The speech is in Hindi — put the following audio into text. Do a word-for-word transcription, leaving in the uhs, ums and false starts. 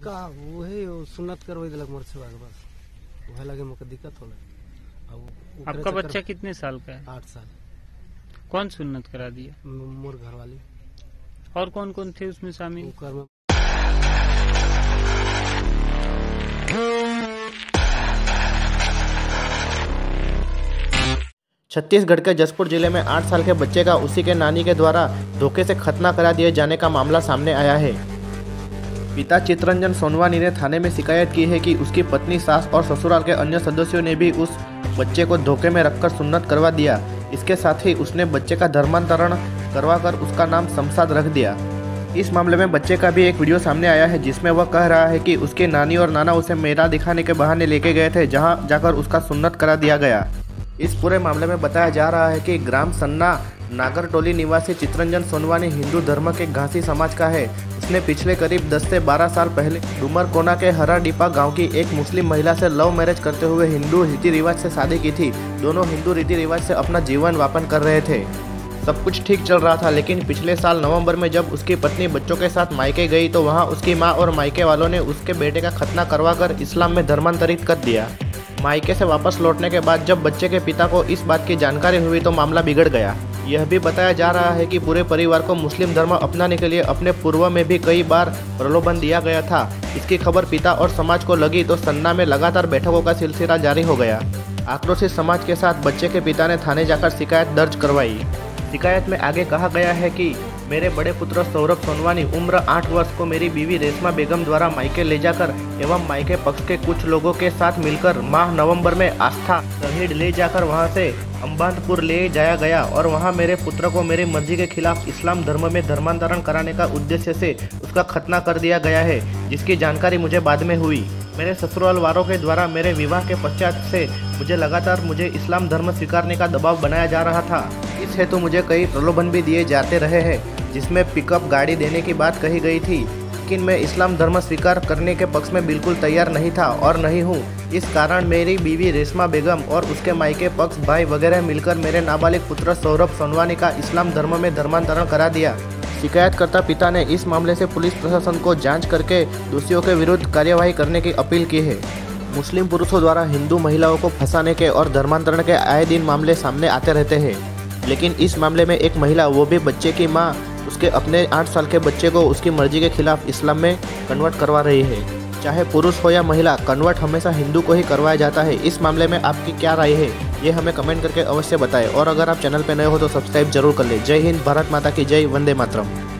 का वही सुन्नत करवाई दिलक मोर से बस वह लगे मुझे दिक्कत होला। अब आपका बच्चा कितने साल का है? आठ साल। कौन सुन्नत करा दिया? मोर घर वाली। और कौन कौन थे उसमें शामिल? छत्तीसगढ़ के जसपुर जिले में आठ साल के बच्चे का उसी के नानी के द्वारा धोखे से खतना करा दिए जाने का मामला सामने आया है। पिता चितरंजन सोनवानी ने थाने में शिकायत की है कि उसकी पत्नी, सास और ससुराल के अन्य सदस्यों ने भी उस बच्चे को धोखे में रखकर सुन्नत करवा दिया। इसके साथ ही उसने बच्चे का धर्मांतरण करवाकर उसका नाम शमशाद रख दिया। इस मामले में बच्चे का भी एक वीडियो सामने आया है जिसमें वह कह रहा है कि उसके नानी और नाना उसे मेला दिखाने के बहाने लेके गए थे, जहां जाकर उसका सुन्नत करा दिया गया। इस पूरे मामले में बताया जा रहा है कि ग्राम सन्ना नागरटोली निवासी चितरंजन सोनवानी हिंदू धर्म के घासी समाज का है। उसने पिछले करीब दस से बारह साल पहले डुमरकोना के हराडीपा गांव की एक मुस्लिम महिला से लव मैरिज करते हुए हिंदू रीति रिवाज से शादी की थी। दोनों हिंदू रीति रिवाज से अपना जीवन यापन कर रहे थे। सब कुछ ठीक चल रहा था, लेकिन पिछले साल नवंबर में जब उसकी पत्नी बच्चों के साथ मायके गई तो वहां उसकी मां और मायके वालों ने उसके बेटे का खतना करवाकर इस्लाम में धर्मांतरित कर दिया। मायके से वापस लौटने के बाद जब बच्चे के पिता को इस बात की जानकारी हुई तो मामला बिगड़ गया। यह भी बताया जा रहा है कि पूरे परिवार को मुस्लिम धर्म अपनाने के लिए अपने पूर्व में भी कई बार प्रलोभन दिया गया था। इसकी खबर पिता और समाज को लगी तो सन्ना में लगातार बैठकों का सिलसिला जारी हो गया। आक्रोशित समाज के साथ बच्चे के पिता ने थाने जाकर शिकायत दर्ज करवाई। शिकायत में आगे कहा गया है कि मेरे बड़े पुत्र सौरभ सोनवानी उम्र आठ वर्ष को मेरी बीवी रेशमा बेगम द्वारा मायके ले जाकर एवं मायके पक्ष के कुछ लोगों के साथ मिलकर माह नवंबर में आस्था शहीद ले जाकर वहां से अंबादपुर ले जाया गया और वहां मेरे पुत्र को मेरी मर्जी के खिलाफ इस्लाम धर्म में धर्मांतरण कराने का उद्देश्य से उसका खतना कर दिया गया है, जिसकी जानकारी मुझे बाद में हुई। मेरे ससुराल वालों के द्वारा मेरे विवाह के पश्चात से मुझे लगातार मुझे इस्लाम धर्म स्वीकारने का दबाव बनाया जा रहा था। इस हेतु मुझे कई प्रलोभन भी दिए जाते रहे हैं, जिसमें पिकअप गाड़ी देने की बात कही गई थी, लेकिन मैं इस्लाम धर्म स्वीकार करने के पक्ष में बिल्कुल तैयार नहीं था और नहीं हूँ। इस कारण मेरी बीवी रेशमा बेगम और उसके मायके पक्ष भाई वगैरह मिलकर मेरे नाबालिग पुत्र सौरभ सोनवानी का इस्लाम धर्म में धर्मांतरण करा दिया। शिकायतकर्ता पिता ने इस मामले से पुलिस प्रशासन को जांच करके दोषियों के विरुद्ध कार्यवाही करने की अपील की है। मुस्लिम पुरुषों द्वारा हिंदू महिलाओं को फंसाने के और धर्मांतरण के आए दिन मामले सामने आते रहते हैं, लेकिन इस मामले में एक महिला, वो भी बच्चे की मां, उसके अपने आठ साल के बच्चे को उसकी मर्जी के खिलाफ इस्लाम में कन्वर्ट करवा रही है। चाहे पुरुष हो या महिला, कन्वर्ट हमेशा हिंदू को ही करवाया जाता है। इस मामले में आपकी क्या राय है, ये हमें कमेंट करके अवश्य बताएं। और अगर आप चैनल पर नए हो तो सब्सक्राइब जरूर कर ले। जय हिंद, भारत माता की जय, वंदे मातरम।